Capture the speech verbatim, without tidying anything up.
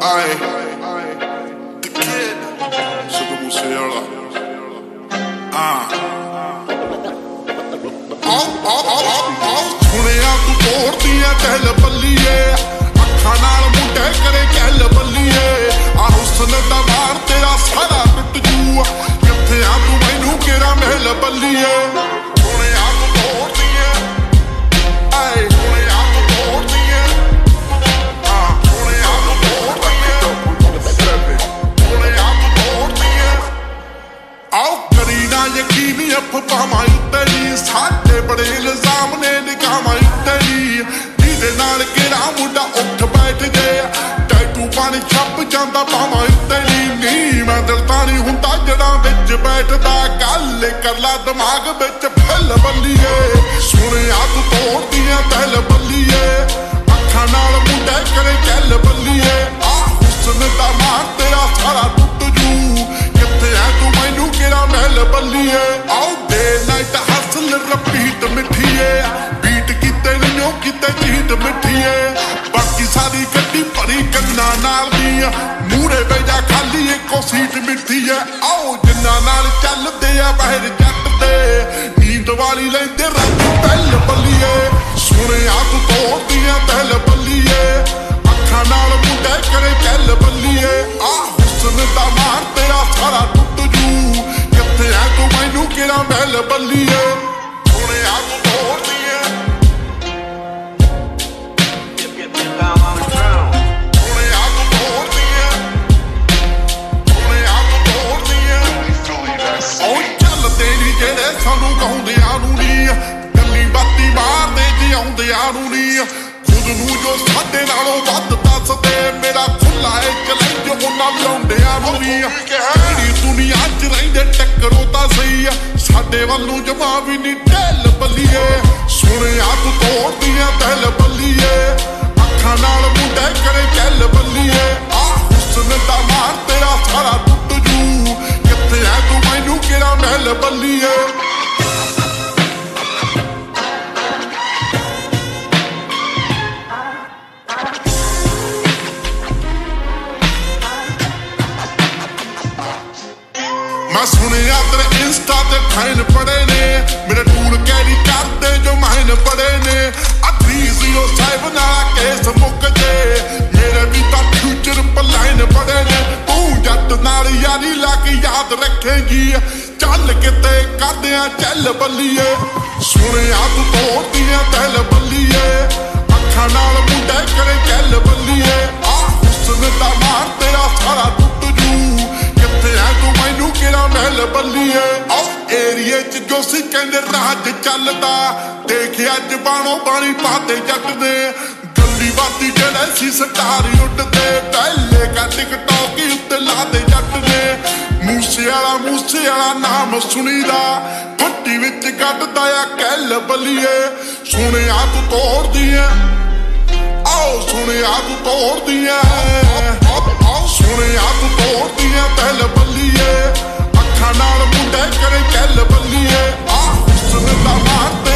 Aye, the kid, Super Musiala. Ah, oh, oh, oh, oh, oh. सुनिया तू तोड़ दिया कहल बल्लिए, अखा नाल मुंडे करे कहल बल्लिए, आ हुस्न दा वार तेरा सारा टुट जू, किथे आ तू मैनू केरा महल बल्लिए। सुनिया तू तोड़ दिया, आए सुनिया तू तोड़ दिया, हाँ सुनिया तू तोड़ दिया, सुनिया तू तोड़ दिया। आओ करी ना यकीन अफवाहां तेरी, साडे बड़े इल्जाम ने निकाहां तेरी, जिहदे नाल केरा मुंडा उठ बैठ गया, टैटू पानी छप जांदा पावां तेरी। नी मैं दिल तां नहीं हुंदा जड़ा विच बैठदा, गल कर ला दिमाग विच फैल बल्लिए। सुनिया तू तोड़ दिया तैल बल्लिए, अखां नाल मुंडे करे चल बल्लिए, आ हुस्न दा मार तेरा सारा टुट जू, किथे है तू मैनू केरा महल बल्लिए। आओ डे नाइट हसल रिपीट मिठिए, बीट किते नहीं किते चीट मिठिए, बाकी सारी गड्डी भरी गन्ना नाल दी, मूहरे बेजा खाली इको सीट मिठी है। आओ जिन्ना नाल चलदे आ बहर जट दे, नींद वाली लैंदे राती पहल बल्लिए। सुनिया तू तोड़ दिया तैल बल्लिए, अखां नाल मुंडे करे चल बल्लिए, आ हुस्न दा मार तेरा सारा टुट जू, किथे है तू मैनू केरा महल बल्लिए। सुनिया तू तोड़ दिया, सुनिया तू तोड़ दिया, सुनिया तू तोड़ दिया। ओ चलदे नी जेड़े सानू गाउंदियां नू नी, गल्ली बाती मारदे जिउंदियां नू नी, खुद नू जो साडे नालों वध दसदे, मेरा खुला है चैलेंज उन्हां लौंडियां नू नी। किहड़ी दुनिया च रहिंदे टक्करो तां सही, साडे वल्लों जमा भी नी ढिल बल्लिए। सुनिया तू तोड़ दिया तैल बल्लिए, अखां नाल मुंडे करे चल बल्लिए, आ हुस्न दा मार तेरा सारा टुट जू, किथे है तू मैनू केरा महल बल्लिए। मैं सुनिया तेरे इंस्टा ते फैन पड़े ने, मेरे टूर कैरी करते जो महन पड़े ने, थ्री ज़ीरो सेवन नाला केस मुक जे, मेरे भी तां फ्यूचर प्लान पड़े ने। तू जट नाल यारी लाके याद रखेगी, चल किते करदियां चल बल्लिए। सुनिया तू तोड़ दिया तैल बल्लिए, अखां नाल मुंडे करे चल बल्लिए, आ हुस्न दा मार तेरा सारा टुट जू, किथे है तू मैनू केरा महल बल्लिए। आओ एरिए च जो सी कहंदे राज चलदा, देखे अज बाणो बाणी पाते जट ने, गल्ली बाती जेड़े सी स्टार उड्डदे, पहले का टिकटॉक उत्ते लादे जट ने। मूसे वाला मूसे वाला नाम सुनीदा, फट्टी विच कड्डदा आ कहल बल्लिए। सुनिया तू तोड़ दिया, आओ सुनिया तू तोड़ दिया, सुनिया तू तोड़ दिया तैल बल्लिए, अखां नाल मुंडे करे चल बल्लिए, आ हुस्न दा मार